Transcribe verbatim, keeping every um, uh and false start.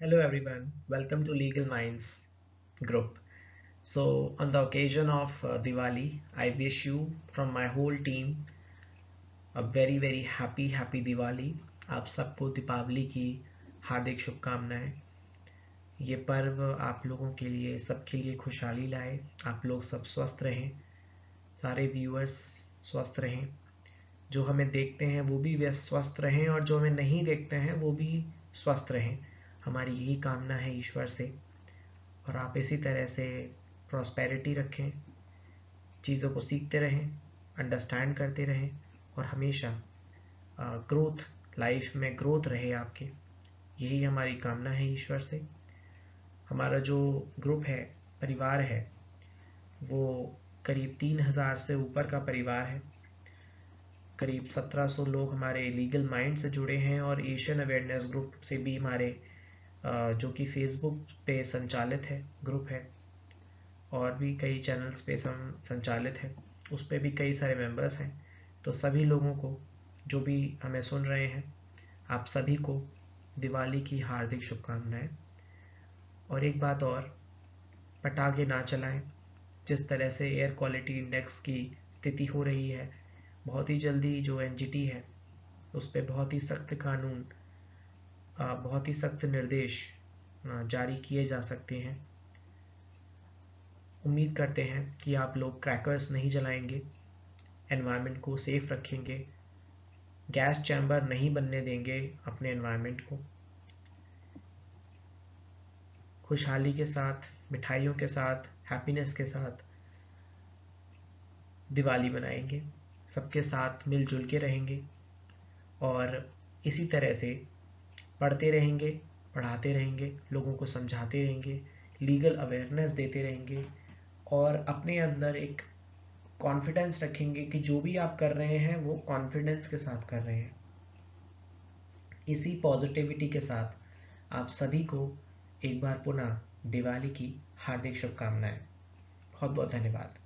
Hello everyone, welcome to Legal Minds group. So, on the occasion of uh, Diwali, I wish you from my whole team a very very happy happy Diwali. आप सबको दीपावली की हार्दिक शुभकामनाएं। ये पर्व आप लोगों के लिए सबके लिए खुशहाली लाए। आप लोग सब स्वस्थ रहें, सारे व्यूअर्स स्वस्थ रहें, जो हमें देखते हैं वो भी व्यस्त स्वस्थ रहें और जो हमें नहीं देखते हैं वो भी स्वस्थ रहें। हमारी यही कामना है ईश्वर से। और आप इसी तरह से प्रॉस्पेरिटी रखें, चीज़ों को सीखते रहें, अंडरस्टैंड करते रहें और हमेशा ग्रोथ, लाइफ में ग्रोथ रहे आपके। यही हमारी कामना है ईश्वर से। हमारा जो ग्रुप है, परिवार है, वो करीब तीन हज़ार से ऊपर का परिवार है। करीब सत्रह सौ लोग हमारे लीगल माइंड से जुड़े हैं और एशियन अवेयरनेस ग्रुप से भी हमारे जो कि फेसबुक पे संचालित है ग्रुप है, और भी कई चैनल्स पे सं, संचालित है, उस पर भी कई सारे मेंबर्स हैं। तो सभी लोगों को जो भी हमें सुन रहे हैं, आप सभी को दिवाली की हार्दिक शुभकामनाएं। और एक बात और, पटाखे ना चलाएं। जिस तरह से एयर क्वालिटी इंडेक्स की स्थिति हो रही है, बहुत ही जल्दी जो एनजीटी है उस पर बहुत ही सख्त कानून, बहुत ही सख्त निर्देश जारी किए जा सकते हैं। उम्मीद करते हैं कि आप लोग क्रैकर्स नहीं जलाएंगे, एनवायरनमेंट को सेफ रखेंगे, गैस चैम्बर नहीं बनने देंगे अपने एनवायरनमेंट को। खुशहाली के साथ, मिठाइयों के साथ, हैप्पीनेस के साथ दिवाली मनाएंगे, सबके साथ मिलजुल के रहेंगे और इसी तरह से पढ़ते रहेंगे, पढ़ाते रहेंगे, लोगों को समझाते रहेंगे, लीगल अवेयरनेस देते रहेंगे और अपने अंदर एक कॉन्फिडेंस रखेंगे कि जो भी आप कर रहे हैं वो कॉन्फिडेंस के साथ कर रहे हैं। इसी पॉजिटिविटी के साथ आप सभी को एक बार पुनः दिवाली की हार्दिक शुभकामनाएं। बहुत बहुत धन्यवाद।